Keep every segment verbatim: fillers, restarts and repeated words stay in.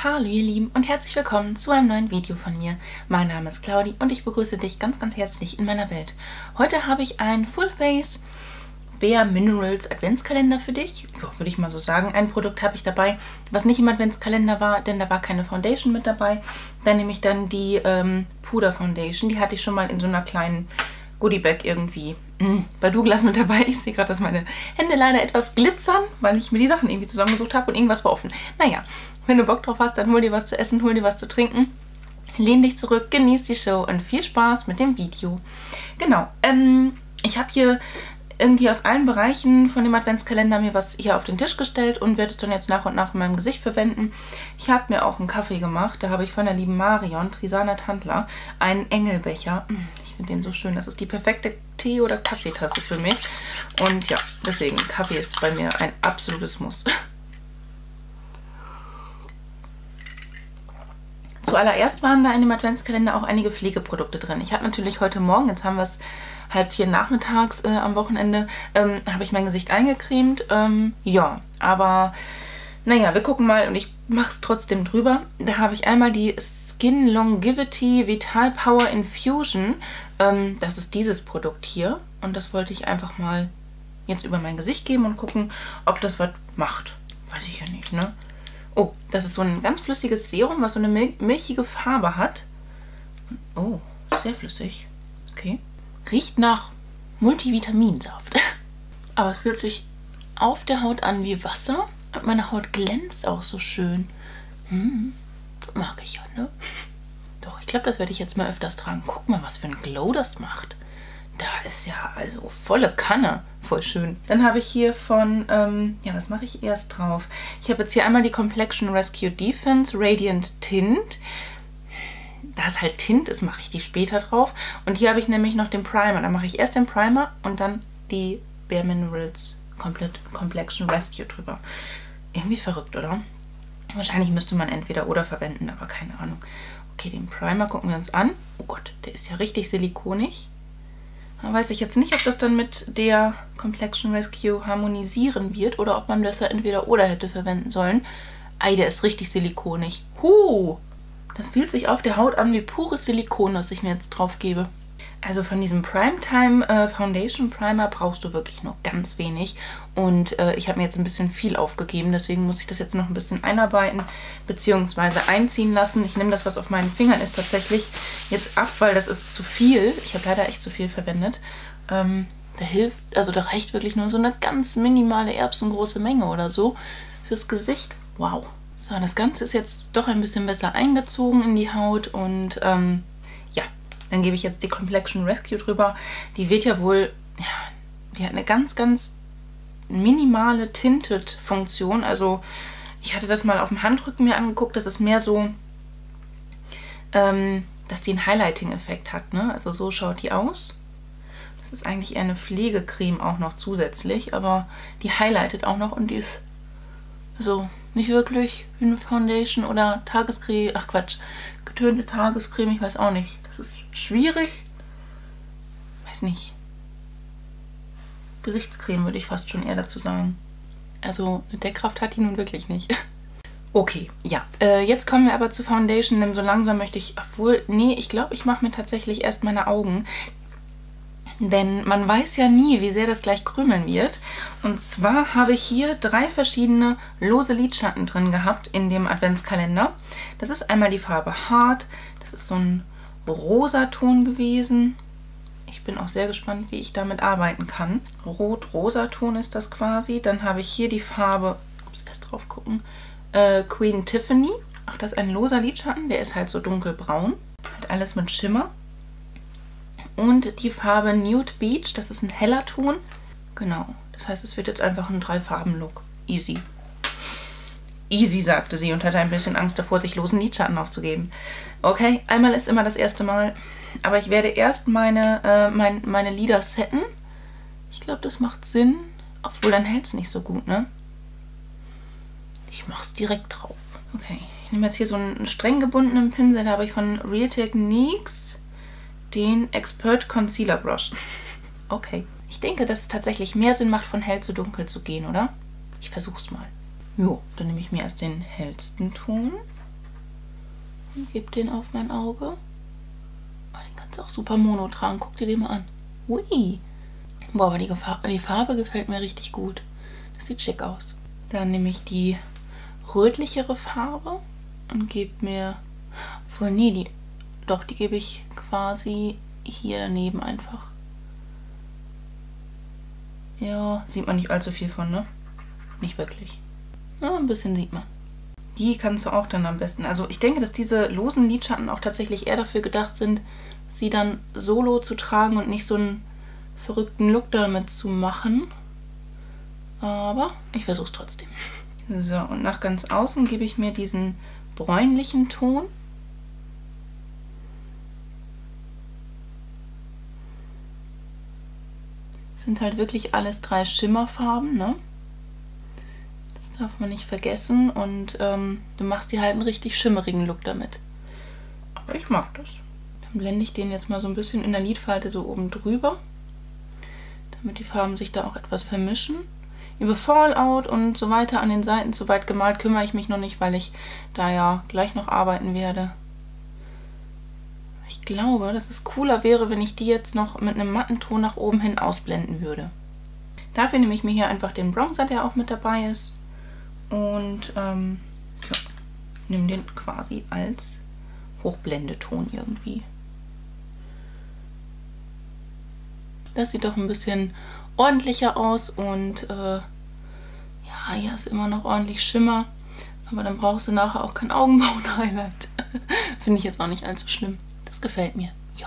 Hallo ihr Lieben und herzlich willkommen zu einem neuen Video von mir. Mein Name ist Claudi und ich begrüße dich ganz ganz herzlich in meiner Welt. Heute habe ich einen Full Face Bare Minerals Adventskalender für dich. Ja, würde ich mal so sagen. Ein Produkt habe ich dabei, was nicht im Adventskalender war, denn da war keine Foundation mit dabei. Dann nehme ich dann die ähm, Puder Foundation. Die hatte ich schon mal in so einer kleinen Goodie-Bag irgendwie mh, bei Douglas mit dabei. Ich sehe gerade, dass meine Hände leider etwas glitzern, weil ich mir die Sachen irgendwie zusammengesucht habe und irgendwas war offen. Naja, wenn du Bock drauf hast, dann hol dir was zu essen, hol dir was zu trinken. Lehn dich zurück, genieß die Show und viel Spaß mit dem Video. Genau, ähm, ich habe hier irgendwie aus allen Bereichen von dem Adventskalender mir was hier auf den Tisch gestellt und werde es dann jetzt nach und nach in meinem Gesicht verwenden. Ich habe mir auch einen Kaffee gemacht. Da habe ich von der lieben Marion, Trisana Tandler, einen Engelbecher. Ich finde den so schön. Das ist die perfekte Tee- oder Kaffeetasse für mich. Und ja, deswegen, Kaffee ist bei mir ein absolutes Muss. Zuallererst waren da in dem Adventskalender auch einige Pflegeprodukte drin. Ich habe natürlich heute Morgen, jetzt haben wir es halb vier nachmittags äh, am Wochenende, ähm, habe ich mein Gesicht eingecremt. Ähm, ja, aber naja, wir gucken mal und ich mache es trotzdem drüber. Da habe ich einmal die Skin Longevity Vital Power Infusion. Ähm, das ist dieses Produkt hier und das wollte ich einfach mal jetzt über mein Gesicht geben und gucken, ob das was macht. Weiß ich ja nicht, ne? Oh, das ist so ein ganz flüssiges Serum, was so eine mil milchige Farbe hat. Oh, sehr flüssig. Okay. Riecht nach Multivitaminsaft. Aber es fühlt sich auf der Haut an wie Wasser. Und meine Haut glänzt auch so schön. Hm, das mag ich ja, ne? Doch, ich glaube, das werde ich jetzt mal öfters tragen. Guck mal, was für ein Glow das macht. Da ist ja also volle Kanne. Voll schön. Dann habe ich hier von, ähm, ja, was mache ich erst drauf? Ich habe jetzt hier einmal die Complexion Rescue Defense Radiant Tint. Da es halt Tint ist, mache ich die später drauf. Und hier habe ich nämlich noch den Primer. Da mache ich erst den Primer und dann die Bare Minerals Complexion Rescue drüber. Irgendwie verrückt, oder? Wahrscheinlich müsste man entweder oder verwenden, aber keine Ahnung. Okay, den Primer gucken wir uns an. Oh Gott, der ist ja richtig silikonig. Da weiß ich jetzt nicht, ob das dann mit der Complexion Rescue harmonisieren wird oder ob man das ja entweder oder hätte verwenden sollen. Ei, der ist richtig silikonig. Huh! Das fühlt sich auf der Haut an wie pures Silikon, das ich mir jetzt drauf gebe. Also von diesem Primetime äh, Foundation Primer brauchst du wirklich nur ganz wenig. Und äh, ich habe mir jetzt ein bisschen viel aufgegeben, deswegen muss ich das jetzt noch ein bisschen einarbeiten bzw. einziehen lassen. Ich nehme das, was auf meinen Fingern ist, tatsächlich jetzt ab, weil das ist zu viel. Ich habe leider echt zu viel verwendet. Ähm, da hilft, also da reicht wirklich nur so eine ganz minimale erbsengroße Menge oder so fürs Gesicht. Wow. So, das Ganze ist jetzt doch ein bisschen besser eingezogen in die Haut und ähm, ja, dann gebe ich jetzt die Complexion Rescue drüber. Die wird ja wohl, ja, die hat eine ganz, ganz minimale Tinted-Funktion. Also ich hatte das mal auf dem Handrücken mir angeguckt, das ist mehr so, ähm, dass die einen Highlighting-Effekt hat, ne? Also so schaut die aus. Das ist eigentlich eher eine Pflegecreme auch noch zusätzlich, aber die highlightet auch noch und die ist so nicht wirklich wie eine Foundation oder Tagescreme, ach Quatsch, getönte Tagescreme, ich weiß auch nicht. Das ist schwierig. Weiß nicht. Gesichtscreme würde ich fast schon eher dazu sagen. Also eine Deckkraft hat die nun wirklich nicht. Okay, ja. Äh, jetzt kommen wir aber zur Foundation, denn so langsam möchte ich, obwohl, nee, ich glaube, ich mache mir tatsächlich erst meine Augen. Denn man weiß ja nie, wie sehr das gleich krümeln wird. Und zwar habe ich hier drei verschiedene lose Lidschatten drin gehabt in dem Adventskalender. Das ist einmal die Farbe Heart. Das ist so ein Rosaton gewesen. Ich bin auch sehr gespannt, wie ich damit arbeiten kann. Rot-Rosaton ist das quasi. Dann habe ich hier die Farbe, ups, erst drauf gucken, äh, Queen Tiffany. Auch das ist ein loser Lidschatten. Der ist halt so dunkelbraun. Halt alles mit Schimmer. Und die Farbe Nude Beach, das ist ein heller Ton. Genau, das heißt, es wird jetzt einfach ein Drei-Farben-Look. Easy. Easy, sagte sie und hatte ein bisschen Angst davor, sich losen Lidschatten aufzugeben. Okay, einmal ist immer das erste Mal. Aber ich werde erst meine, äh, mein, meine Lider setten. Ich glaube, das macht Sinn. Obwohl, dann hält es nicht so gut, ne? Ich mache es direkt drauf. Okay, ich nehme jetzt hier so einen streng gebundenen Pinsel. Da habe ich von Real Techniques den Expert Concealer Brush. Okay. Ich denke, dass es tatsächlich mehr Sinn macht, von hell zu dunkel zu gehen, oder? Ich versuch's mal. Jo, dann nehme ich mir erst den hellsten Ton. Und gebe den auf mein Auge. Oh, den kannst du auch super mono tragen. Guck dir den mal an. Ui. Boah, aber die, die Farbe gefällt mir richtig gut. Das sieht schick aus. Dann nehme ich die rötlichere Farbe und gebe mir... Obwohl, nee, die... Doch, die gebe ich quasi hier daneben einfach. Ja, sieht man nicht allzu viel von, ne? Nicht wirklich. Ja, ein bisschen sieht man. Die kannst du auch dann am besten... Also ich denke, dass diese losen Lidschatten auch tatsächlich eher dafür gedacht sind, sie dann solo zu tragen und nicht so einen verrückten Look damit zu machen. Aber ich versuche es trotzdem. So, und nach ganz außen gebe ich mir diesen bräunlichen Ton. Das sind halt wirklich alles drei Schimmerfarben, ne? Das darf man nicht vergessen. Und ähm, du machst dir halt einen richtig schimmerigen Look damit. Aber ich mag das. Dann blende ich den jetzt mal so ein bisschen in der Lidfalte so oben drüber, damit die Farben sich da auch etwas vermischen. Über Fallout und so weiter an den Seiten zu weit gemalt kümmere ich mich noch nicht, weil ich da ja gleich noch arbeiten werde. Ich glaube, dass es cooler wäre, wenn ich die jetzt noch mit einem matten Ton nach oben hin ausblenden würde. Dafür nehme ich mir hier einfach den Bronzer, der auch mit dabei ist. Und ähm, ja, nehme den quasi als Hochblendeton irgendwie. Das sieht doch ein bisschen ordentlicher aus und äh, ja, hier ist immer noch ordentlich Schimmer, aber dann brauchst du nachher auch kein Augenbrauen-Highlight. Finde ich jetzt auch nicht allzu schlimm. Das gefällt mir, ja.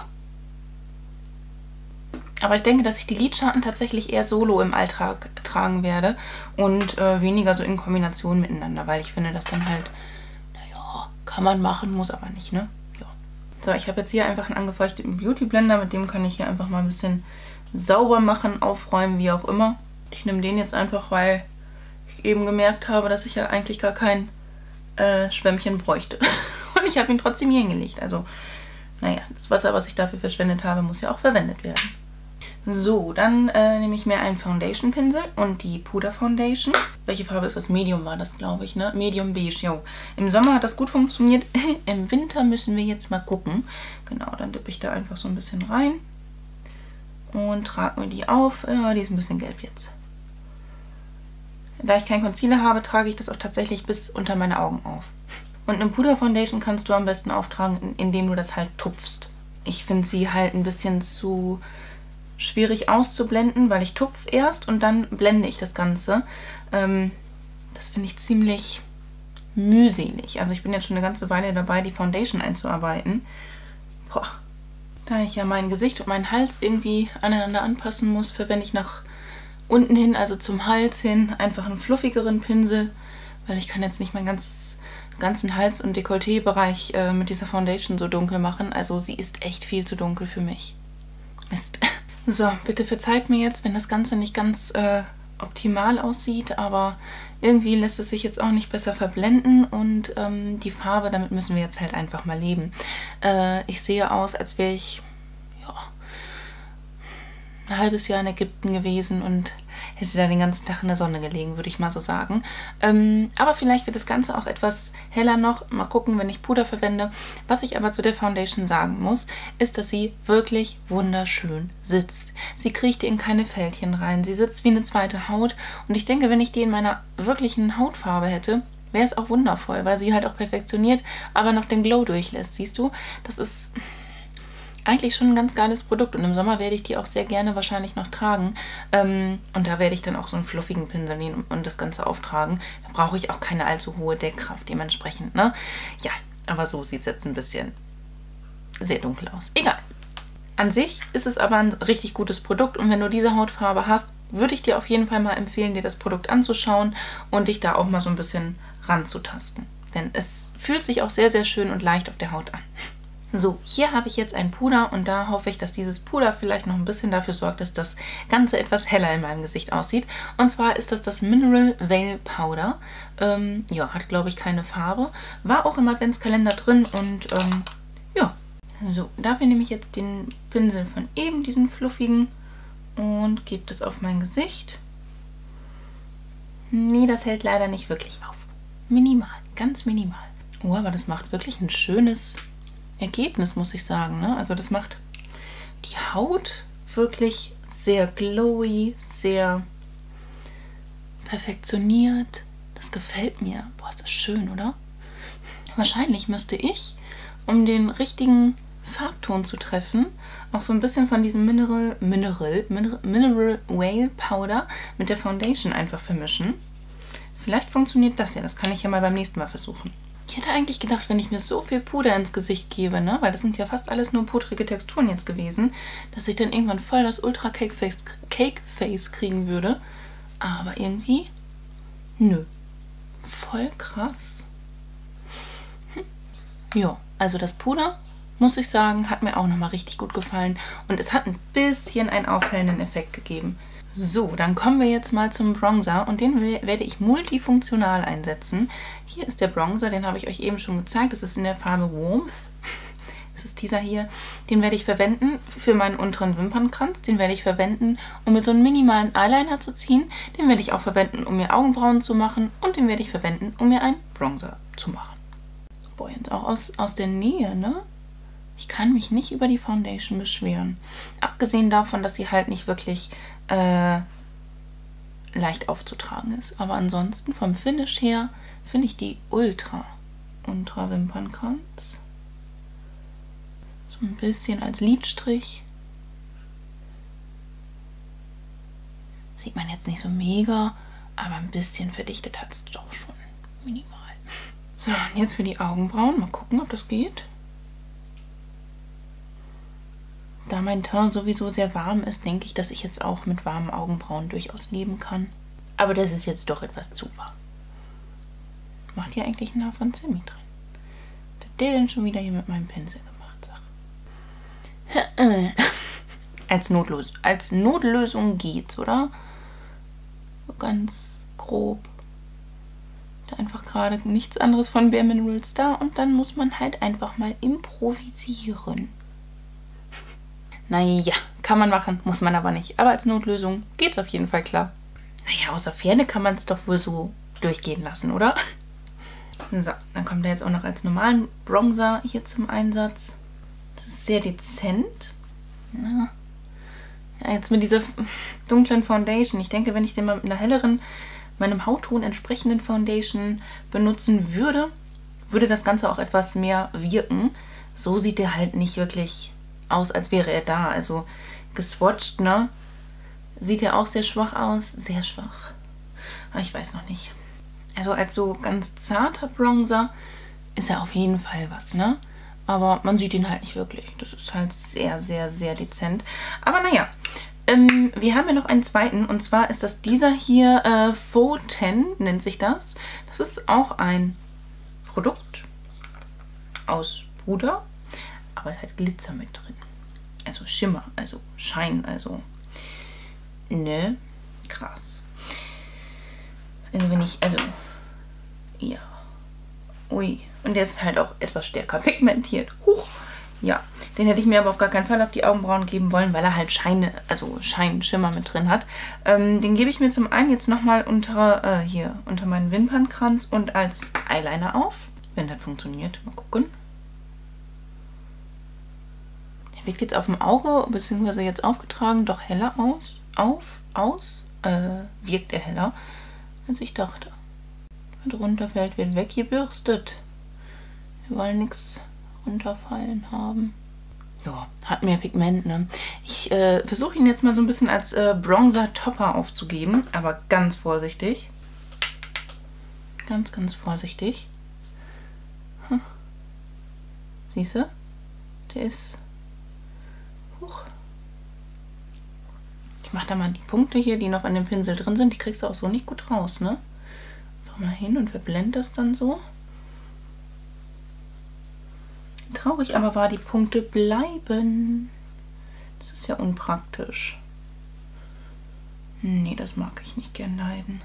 Aber ich denke, dass ich die Lidschatten tatsächlich eher solo im Alltag tragen werde und äh, weniger so in Kombination miteinander, weil ich finde, dass dann halt, naja, kann man machen, muss aber nicht, ne? Ja. So, ich habe jetzt hier einfach einen angefeuchteten Beauty Blender, mit dem kann ich hier einfach mal ein bisschen sauber machen, aufräumen, wie auch immer. Ich nehme den jetzt einfach, weil ich eben gemerkt habe, dass ich ja eigentlich gar kein äh, Schwämmchen bräuchte. Und ich habe ihn trotzdem hier hingelegt. Also, naja, das Wasser, was ich dafür verschwendet habe, muss ja auch verwendet werden. So, dann äh, nehme ich mir einen Foundation-Pinsel und die Puder Foundation. Welche Farbe ist das? Medium war das, glaube ich, ne? Medium Beige, jo. Im Sommer hat das gut funktioniert. Im Winter müssen wir jetzt mal gucken. Genau, dann dippe ich da einfach so ein bisschen rein. Und trage mir die auf. Ja, die ist ein bisschen gelb jetzt. Da ich keinen Concealer habe, trage ich das auch tatsächlich bis unter meine Augen auf. Und eine Puder Foundation kannst du am besten auftragen, indem du das halt tupfst. Ich finde sie halt ein bisschen zu schwierig auszublenden, weil ich tupfe erst und dann blende ich das Ganze. Ähm, das finde ich ziemlich mühselig. Also ich bin jetzt schon eine ganze Weile dabei, die Foundation einzuarbeiten. Boah. Da ich ja mein Gesicht und meinen Hals irgendwie aneinander anpassen muss, verwende ich nach unten hin, also zum Hals hin, einfach einen fluffigeren Pinsel, weil ich kann jetzt nicht mein ganzes, ganzen Hals- und Dekolleté-Bereich äh, mit dieser Foundation so dunkel machen. Also sie ist echt viel zu dunkel für mich. Mist. So, bitte verzeiht mir jetzt, wenn das Ganze nicht ganz äh, optimal aussieht, aber irgendwie lässt es sich jetzt auch nicht besser verblenden und ähm, die Farbe, damit müssen wir jetzt halt einfach mal leben. Äh, ich sehe aus, als wäre ich ja, ein halbes Jahr in Ägypten gewesen und hätte da den ganzen Tag in der Sonne gelegen, würde ich mal so sagen. Ähm, aber vielleicht wird das Ganze auch etwas heller noch. Mal gucken, wenn ich Puder verwende. Was ich aber zu der Foundation sagen muss, ist, dass sie wirklich wunderschön sitzt. Sie kriecht in keine Fältchen rein. Sie sitzt wie eine zweite Haut. Und ich denke, wenn ich die in meiner wirklichen Hautfarbe hätte, wäre es auch wundervoll, weil sie halt auch perfektioniert, aber noch den Glow durchlässt. Siehst du, das ist eigentlich schon ein ganz geiles Produkt und im Sommer werde ich die auch sehr gerne wahrscheinlich noch tragen. Ähm, und da werde ich dann auch so einen fluffigen Pinsel nehmen und das Ganze auftragen. Da brauche ich auch keine allzu hohe Deckkraft dementsprechend, ne? Ja, aber so sieht es jetzt ein bisschen sehr dunkel aus. Egal. An sich ist es aber ein richtig gutes Produkt und wenn du diese Hautfarbe hast, würde ich dir auf jeden Fall mal empfehlen, dir das Produkt anzuschauen und dich da auch mal so ein bisschen ranzutasten. Denn es fühlt sich auch sehr, sehr schön und leicht auf der Haut an. So, hier habe ich jetzt ein Puder und da hoffe ich, dass dieses Puder vielleicht noch ein bisschen dafür sorgt, dass das Ganze etwas heller in meinem Gesicht aussieht. Und zwar ist das das Mineral Veil Powder. Ähm, ja, hat glaube ich keine Farbe. War auch im Adventskalender drin und ähm, ja. So, dafür nehme ich jetzt den Pinsel von eben, diesen fluffigen, und gebe das auf mein Gesicht. Nee, das hält leider nicht wirklich auf. Minimal, ganz minimal. Oh, aber das macht wirklich ein schönes Ergebnis, muss ich sagen, ne? Also das macht die Haut wirklich sehr glowy, sehr perfektioniert. Das gefällt mir. Boah, ist das schön, oder? Wahrscheinlich müsste ich, um den richtigen Farbton zu treffen, auch so ein bisschen von diesem Mineral, Mineral, Mineral, Mineral Whale Powder mit der Foundation einfach vermischen. Vielleicht funktioniert das ja. Das kann ich ja mal beim nächsten Mal versuchen. Ich hätte eigentlich gedacht, wenn ich mir so viel Puder ins Gesicht gebe, ne, weil das sind ja fast alles nur pudrige Texturen jetzt gewesen, dass ich dann irgendwann voll das Ultra Cake Face, Cake Face kriegen würde. Aber irgendwie, nö. Voll krass. Hm. Ja, also das Puder, muss ich sagen, hat mir auch nochmal richtig gut gefallen. Und es hat ein bisschen einen aufhellenden Effekt gegeben. So, dann kommen wir jetzt mal zum Bronzer und den werde ich multifunktional einsetzen. Hier ist der Bronzer, den habe ich euch eben schon gezeigt. Das ist in der Farbe Warmth. Das ist dieser hier. Den werde ich verwenden für meinen unteren Wimpernkranz. Den werde ich verwenden, um mir so einen minimalen Eyeliner zu ziehen. Den werde ich auch verwenden, um mir Augenbrauen zu machen. Und den werde ich verwenden, um mir einen Bronzer zu machen. Boah, jetzt auch aus, aus der Nähe, ne? Ich kann mich nicht über die Foundation beschweren. Abgesehen davon, dass sie halt nicht wirklich äh, leicht aufzutragen ist. Aber ansonsten vom Finish her finde ich die ultra unter Wimpernkranz. So ein bisschen als Lidstrich. Sieht man jetzt nicht so mega, aber ein bisschen verdichtet hat es doch schon. Minimal. So, und jetzt für die Augenbrauen. Mal gucken, ob das geht. Da mein Teint sowieso sehr warm ist, denke ich, dass ich jetzt auch mit warmen Augenbrauen durchaus leben kann. Aber das ist jetzt doch etwas zu warm. Macht hier eigentlich einen von Semi drin? Was hat der denn schon wieder hier mit meinem Pinsel gemacht? Sag. Als, Notlös als Notlösung geht's, oder? So ganz grob. Da einfach gerade nichts anderes von Bare Minerals da und dann muss man halt einfach mal improvisieren. Naja, kann man machen, muss man aber nicht. Aber als Notlösung geht's auf jeden Fall klar. Naja, außer Ferne kann man es doch wohl so durchgehen lassen, oder? So, dann kommt er jetzt auch noch als normalen Bronzer hier zum Einsatz. Das ist sehr dezent. Ja, ja, jetzt mit dieser dunklen Foundation. Ich denke, wenn ich den mal mit einer helleren, meinem Hautton entsprechenden Foundation benutzen würde, würde das Ganze auch etwas mehr wirken. So sieht er halt nicht wirklich aus, als wäre er da. Also geswatcht, ne? Sieht er auch sehr schwach aus. Sehr schwach. Aber ich weiß noch nicht. Also als so ganz zarter Bronzer ist er auf jeden Fall was, ne? Aber man sieht ihn halt nicht wirklich. Das ist halt sehr, sehr, sehr dezent. Aber naja, ähm, wir haben ja noch einen zweiten. Und zwar ist das dieser hier, äh, Faux Tan nennt sich das. Das ist auch ein Produkt aus Puder. Aber es hat Glitzer mit drin. Also Schimmer, also Schein, also ne, krass. Also wenn ich, also, ja, ui. Und der ist halt auch etwas stärker pigmentiert. Huch, ja. Den hätte ich mir aber auf gar keinen Fall auf die Augenbrauen geben wollen, weil er halt Scheine, also Schein, Schimmer mit drin hat. Ähm, den gebe ich mir zum einen jetzt nochmal unter, äh, hier, unter meinen Wimpernkranz und als Eyeliner auf. Wenn das funktioniert, mal gucken. Wirkt jetzt auf dem Auge, beziehungsweise jetzt aufgetragen, doch heller aus. Auf, aus, äh, wirkt er heller, als ich dachte. Wenn runterfällt, wird weggebürstet. Wir wollen nichts runterfallen haben. Ja, hat mehr Pigment, ne? Ich äh, versuche ihn jetzt mal so ein bisschen als äh, Bronzer-Topper aufzugeben, aber ganz vorsichtig. Ganz, ganz vorsichtig. Hm. Siehst du? Der ist... Huch. Ich mache da mal die Punkte hier, die noch an dem Pinsel drin sind. Die kriegst du auch so nicht gut raus, ne? Einfach mal hin und verblende das dann so. Traurig aber war, die Punkte bleiben. Das ist ja unpraktisch. Nee, das mag ich nicht gern leiden.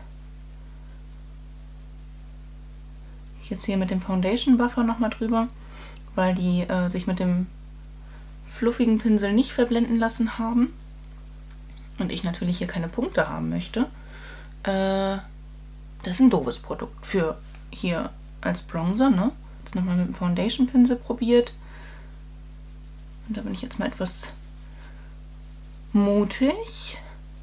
Ich jetzt hier mit dem Foundation Buffer nochmal drüber, weil die äh, sich mit dem fluffigen Pinsel nicht verblenden lassen haben. Und ich natürlich hier keine Punkte haben möchte. Äh, das ist ein doofes Produkt für hier als Bronzer, ne? Jetzt nochmal mit dem Foundation-Pinsel probiert. Und da bin ich jetzt mal etwas mutig.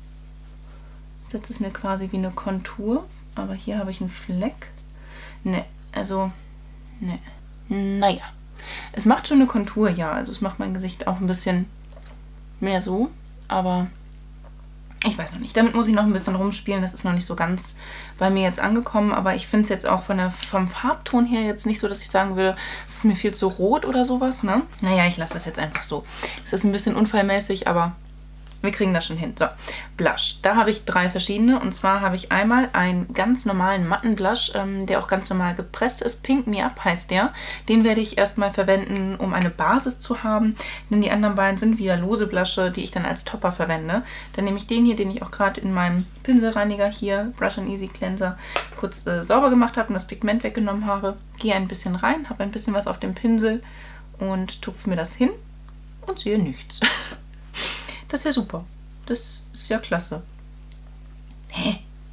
Setze es mir quasi wie eine Kontur. Aber hier habe ich einen Fleck. Ne, also, ne. Naja. Es macht schon eine Kontur, ja. Also es macht mein Gesicht auch ein bisschen mehr so. Aber ich weiß noch nicht. Damit muss ich noch ein bisschen rumspielen. Das ist noch nicht so ganz bei mir jetzt angekommen. Aber ich finde es jetzt auch von der, vom Farbton her jetzt nicht so, dass ich sagen würde, es ist mir viel zu rot oder sowas, ne? Naja, ich lasse das jetzt einfach so. Es ist ein bisschen unfallmäßig, aber wir kriegen das schon hin. So, Blush. Da habe ich drei verschiedene. Und zwar habe ich einmal einen ganz normalen matten Blush, ähm, der auch ganz normal gepresst ist. Pink Me Up heißt der. Den werde ich erstmal verwenden, um eine Basis zu haben. Denn die anderen beiden sind wieder lose Blusche, die ich dann als Topper verwende. Dann nehme ich den hier, den ich auch gerade in meinem Pinselreiniger hier, Brush and Easy Cleanser, kurz äh, sauber gemacht habe und das Pigment weggenommen habe. Gehe ein bisschen rein, habe ein bisschen was auf dem Pinsel und tupfe mir das hin und sehe nichts. Das ist ja super. Das ist ja klasse. Hä?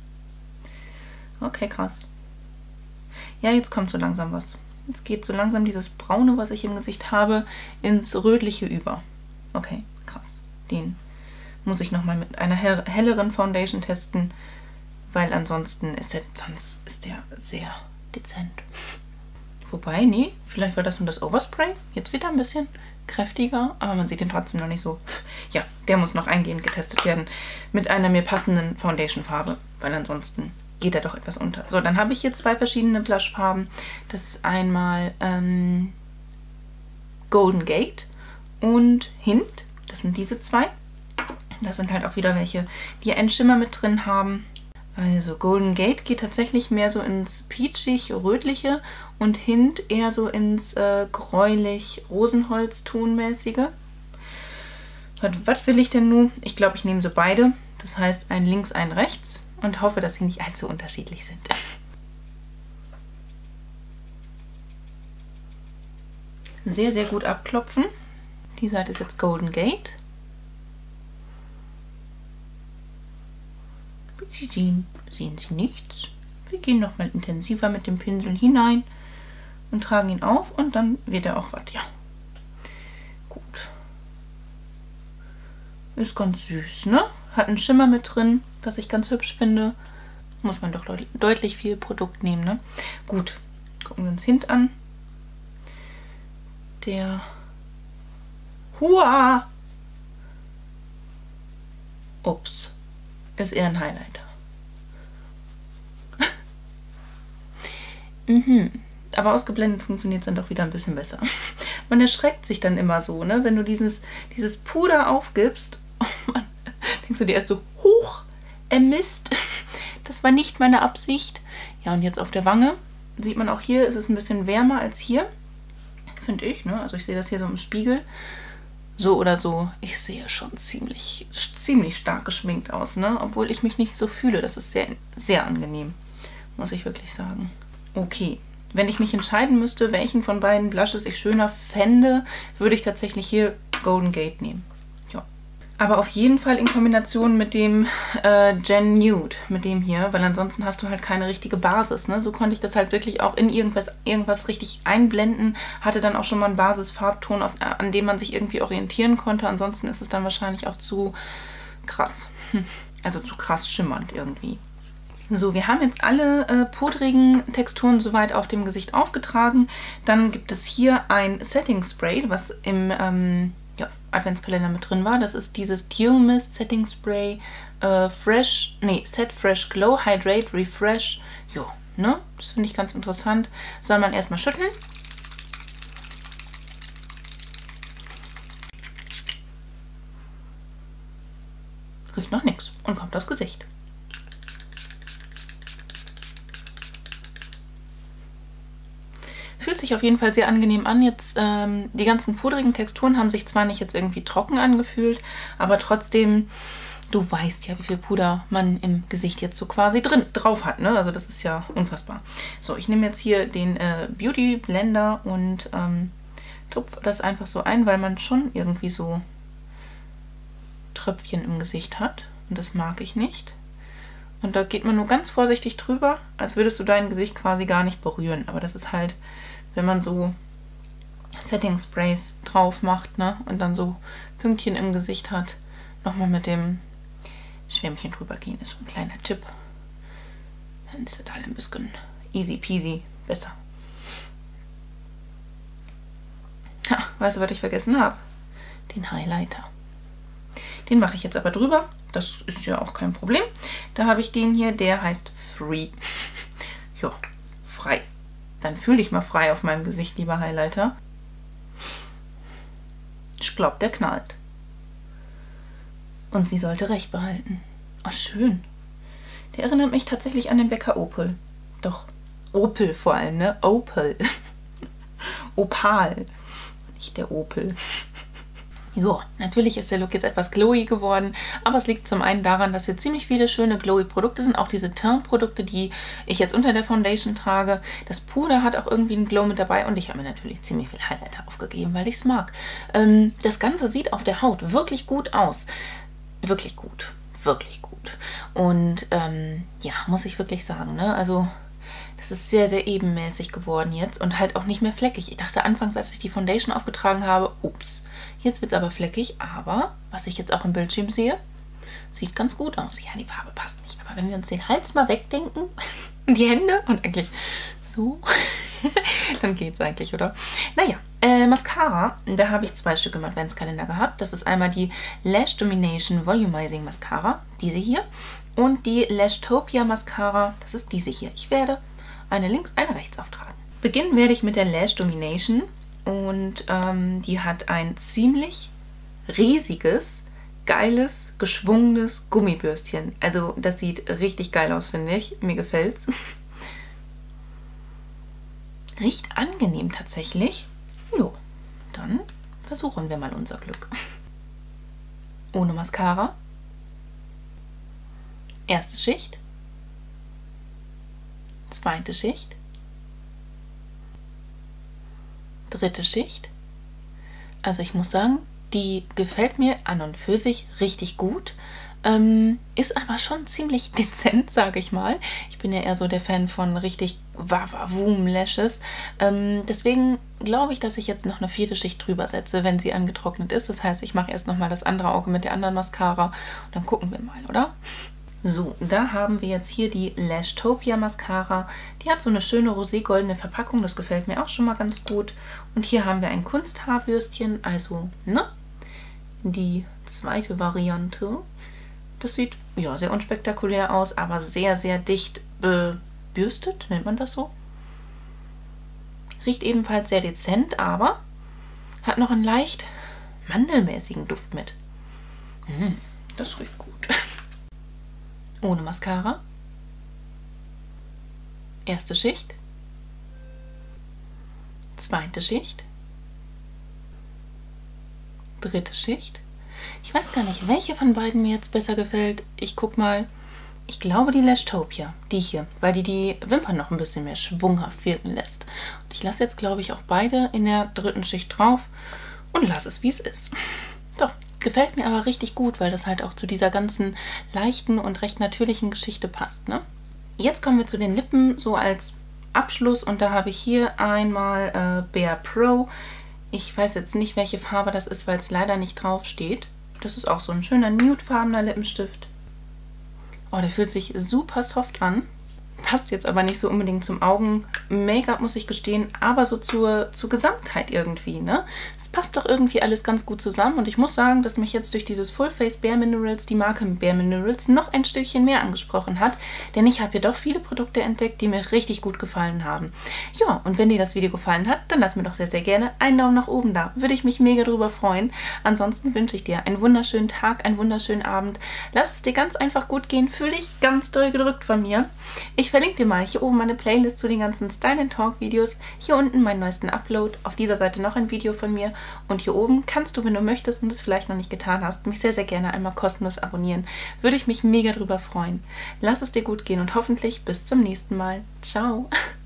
Okay, krass. Ja, jetzt kommt so langsam was. Jetzt geht so langsam dieses Braune, was ich im Gesicht habe, ins Rötliche über. Okay, krass. Den muss ich nochmal mit einer helleren Foundation testen, weil ansonsten ist der, sonst ist der sehr dezent. Wobei, nee, vielleicht war das nur das Overspray. Jetzt wieder ein bisschen kräftiger, aber man sieht den trotzdem noch nicht so. Ja, der muss noch eingehend getestet werden mit einer mir passenden Foundation-Farbe, weil ansonsten geht er doch etwas unter. So, dann habe ich hier zwei verschiedene Blushfarben. Das ist einmal ähm, Golden Gate und Hint. Das sind diese zwei. Das sind halt auch wieder welche, die einen Schimmer mit drin haben. Also Golden Gate geht tatsächlich mehr so ins peachig-rötliche und Hint eher so ins äh, gräulich-Rosenholz-Tonmäßige. Was, was will ich denn nun? Ich glaube, ich nehme so beide. Das heißt, ein links, ein rechts und hoffe, dass sie nicht allzu unterschiedlich sind. Sehr, sehr gut abklopfen. Die Seite ist jetzt Golden Gate. Wie Sie sehen, sehen Sie nichts. Wir gehen nochmal intensiver mit dem Pinsel hinein und tragen ihn auf und dann wird er auch was. Ja, gut. Ist ganz süß, ne? Hat einen Schimmer mit drin, was ich ganz hübsch finde. Muss man doch deut deutlich viel Produkt nehmen, ne? Gut, gucken wir uns Hint an. Der Hua! Ups. Ist eher ein Highlighter. mhm. Aber ausgeblendet funktioniert es dann doch wieder ein bisschen besser. Man erschreckt sich dann immer so, ne? Wenn du dieses, dieses Puder aufgibst, oh Mann, denkst du dir erst so, huch, äh Mist, das war nicht meine Absicht. Ja, und jetzt auf der Wange sieht man auch hier, ist es ein bisschen wärmer als hier, finde ich, ne? Also ich sehe das hier so im Spiegel. So oder so, ich sehe schon ziemlich, ziemlich stark geschminkt aus, ne? Obwohl ich mich nicht so fühle. Das ist sehr, sehr angenehm, muss ich wirklich sagen. Okay, wenn ich mich entscheiden müsste, welchen von beiden Blushes ich schöner fände, würde ich tatsächlich hier Golden Gate nehmen. Ja. Aber auf jeden Fall in Kombination mit dem äh, Gen Nude, mit dem hier, weil ansonsten hast du halt keine richtige Basis, ne? So konnte ich das halt wirklich auch in irgendwas, irgendwas richtig einblenden, hatte dann auch schon mal einen Basisfarbton, auf, an dem man sich irgendwie orientieren konnte. Ansonsten ist es dann wahrscheinlich auch zu krass, also zu krass schimmernd irgendwie. So, wir haben jetzt alle äh, pudrigen Texturen soweit auf dem Gesicht aufgetragen. Dann gibt es hier ein Setting Spray, was im ähm, ja, Adventskalender mit drin war. Das ist dieses Dew Mist Setting Spray äh, Fresh, nee, Set Fresh Glow, Hydrate, Refresh. Jo, ne? Das finde ich ganz interessant. Soll man erstmal schütteln. Riecht noch nichts und kommt aufs Gesicht. Fühlt sich auf jeden Fall sehr angenehm an. Jetzt ähm, die ganzen pudrigen Texturen haben sich zwar nicht jetzt irgendwie trocken angefühlt, aber trotzdem, du weißt ja, wie viel Puder man im Gesicht jetzt so quasi drin drauf hat, ne? Also das ist ja unfassbar. So, ich nehme jetzt hier den äh, Beauty Blender und ähm, tupfe das einfach so ein, weil man schon irgendwie so Tröpfchen im Gesicht hat und das mag ich nicht. Und da geht man nur ganz vorsichtig drüber, als würdest du dein Gesicht quasi gar nicht berühren. Aber das ist halt wenn man so Setting Sprays drauf macht, ne? Und dann so Pünktchen im Gesicht hat, nochmal mit dem Schwämmchen drüber gehen, ist so ein kleiner Tipp. Dann ist das halt ein bisschen easy peasy besser. Ha, weißt du, was ich vergessen habe? Den Highlighter. Den mache ich jetzt aber drüber. Das ist ja auch kein Problem. Da habe ich den hier, der heißt Free. Ja, frei. Dann fühle ich mal frei auf meinem Gesicht, lieber Highlighter. Ich glaube, der knallt. Und sie sollte recht behalten. Oh, schön. Der erinnert mich tatsächlich an den Bäcker Opel. Doch, Opel vor allem, ne? Opel. Opal. Nicht der Opel. Jo, natürlich ist der Look jetzt etwas glowy geworden, aber es liegt zum einen daran, dass hier ziemlich viele schöne glowy Produkte sind, auch diese Teint-Produkte, die ich jetzt unter der Foundation trage. Das Puder hat auch irgendwie einen Glow mit dabei und ich habe mir natürlich ziemlich viel Highlighter aufgegeben, weil ich es mag. Ähm, das Ganze sieht auf der Haut wirklich gut aus. Wirklich gut. Wirklich gut. Und ähm, ja, muss ich wirklich sagen, ne? Also das ist sehr, sehr ebenmäßig geworden jetzt und halt auch nicht mehr fleckig. Ich dachte anfangs, als ich die Foundation aufgetragen habe, ups, jetzt wird es aber fleckig. Aber, was ich jetzt auch im Bildschirm sehe, sieht ganz gut aus. Ja, die Farbe passt nicht. Aber wenn wir uns den Hals mal wegdenken, die Hände und eigentlich so, dann geht's eigentlich, oder? Naja, äh, Mascara, da habe ich zwei Stück im Adventskalender gehabt. Das ist einmal die Lash Domination Volumizing Mascara, diese hier. Und die Lashtopia Mascara, das ist diese hier. Ich werde eine links, eine rechts auftragen. Beginnen werde ich mit der Lash Domination und ähm, die hat ein ziemlich riesiges, geiles, geschwungenes Gummibürstchen. Also das sieht richtig geil aus, finde ich. Mir gefällt's. Riecht angenehm tatsächlich. Jo, dann versuchen wir mal unser Glück. Ohne Mascara. Erste Schicht. Zweite Schicht. Dritte Schicht. Also ich muss sagen, die gefällt mir an und für sich richtig gut. Ähm, ist aber schon ziemlich dezent, sage ich mal. Ich bin ja eher so der Fan von richtig Wawawum-Lashes. Ähm, deswegen glaube ich, dass ich jetzt noch eine vierte Schicht drüber setze, wenn sie angetrocknet ist. Das heißt, ich mache erst nochmal das andere Auge mit der anderen Mascara und dann gucken wir mal, oder? So, da haben wir jetzt hier die Lashtopia Mascara. Die hat so eine schöne roségoldene Verpackung, das gefällt mir auch schon mal ganz gut. Und hier haben wir ein Kunsthaarbürstchen, also ne, die zweite Variante. Das sieht ja sehr unspektakulär aus, aber sehr, sehr dicht bebürstet, nennt man das so. Riecht ebenfalls sehr dezent, aber hat noch einen leicht mandelmäßigen Duft mit. Mm, das riecht gut. Ohne Mascara. Erste Schicht. Zweite Schicht. Dritte Schicht. Ich weiß gar nicht, welche von beiden mir jetzt besser gefällt. Ich guck mal. Ich glaube die Lashtopia, die hier, weil die die Wimpern noch ein bisschen mehr schwunghaft wirken lässt. Und ich lasse jetzt, glaube ich, auch beide in der dritten Schicht drauf und lasse es, wie es ist. Doch. Gefällt mir aber richtig gut, weil das halt auch zu dieser ganzen leichten und recht natürlichen Geschichte passt, ne? Jetzt kommen wir zu den Lippen, so als Abschluss. Und da habe ich hier einmal äh, Bare Pro. Ich weiß jetzt nicht, welche Farbe das ist, weil es leider nicht drauf steht. Das ist auch so ein schöner nudefarbener Lippenstift. Oh, der fühlt sich super soft an. Passt jetzt aber nicht so unbedingt zum Augen-Make-up, muss ich gestehen, aber so zur, zur Gesamtheit irgendwie, ne? Es passt doch irgendwie alles ganz gut zusammen und ich muss sagen, dass mich jetzt durch dieses Full Face Bare Minerals, die Marke Bare Minerals, noch ein Stückchen mehr angesprochen hat, denn ich habe hier doch viele Produkte entdeckt, die mir richtig gut gefallen haben. Ja, und wenn dir das Video gefallen hat, dann lass mir doch sehr, sehr gerne einen Daumen nach oben da. Würde ich mich mega drüber freuen. Ansonsten wünsche ich dir einen wunderschönen Tag, einen wunderschönen Abend. Lass es dir ganz einfach gut gehen, fühle dich ganz doll gedrückt von mir. Ich verlinke dir mal hier oben meine Playlist zu den ganzen Style and Talk Videos, hier unten meinen neuesten Upload, auf dieser Seite noch ein Video von mir und hier oben kannst du, wenn du möchtest und es vielleicht noch nicht getan hast, mich sehr, sehr gerne einmal kostenlos abonnieren. Würde ich mich mega drüber freuen. Lass es dir gut gehen und hoffentlich bis zum nächsten Mal. Ciao!